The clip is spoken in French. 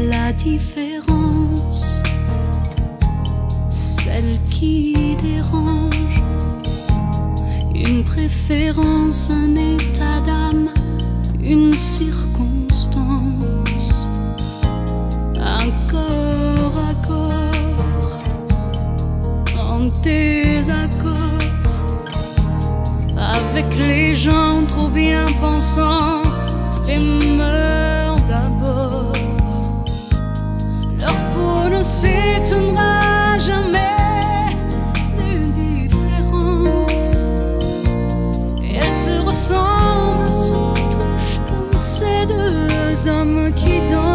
la différence, celle qui dérange, une préférence, un état d'âme, une circonstance, un corps à corps en désaccord avec les gens trop bien pensants, les mœurs d'abord. Leur peau ne s'étonnera jamais des différences, et elles se ressemblent, se touchent comme ces deux hommes qui dansent.